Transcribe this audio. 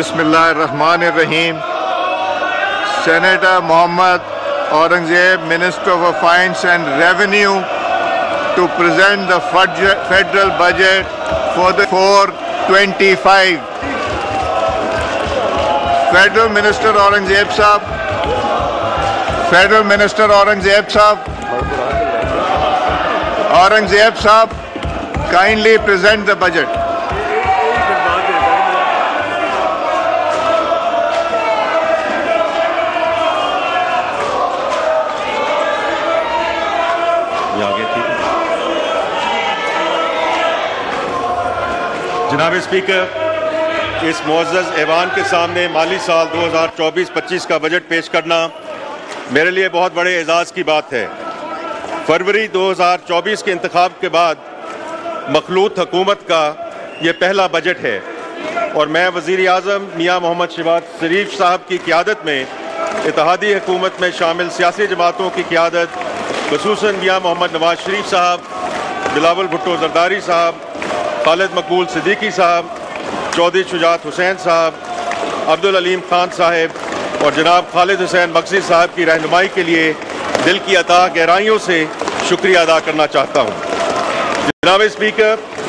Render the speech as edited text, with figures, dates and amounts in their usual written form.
Bismillahirrahmanirrahim. Senator Mohammad Aurangzeb, Minister for Finance and Revenue, to present the federal budget for the 425. Federal Minister Aurangzeb Sahab. Federal Minister Aurangzeb Sahab. Aurangzeb Sahab, kindly present the budget. जनाब speaker, इस मुअज़्ज़ज़ ऐवान के सामने माली साल 2024-25 का budget पेश करना मेरे लिए बहुत बड़े एजाज़ की बात है। फरवरी 2024 के इंतखाब के बाद मखलूत हुकूमत का ये पहला बजट है और मैं वज़ीर आज़म मियाँ मोहम्मद शहबाज शरीफ साहब की क़ियादत में इत्तेहादी हुकूमत में शामिल सियासी जमातों की क़ियादत, ख़ुसूसन मियाँ मोहम्मद नवाज शरीफ साहब, बिलावल भुट्टो ज़रदारी साहब, खालिद मकबूल सिद्दीकी साहब, चौधरी शुजात हुसैन साहब, अब्दुल अलीम खान साहब और जनाब खालिद हुसैन मकसी साहब की रहनुमाई के लिए दिल की अता गहराइयों से शुक्रिया अदा करना चाहता हूँ। जनाब स्पीकर,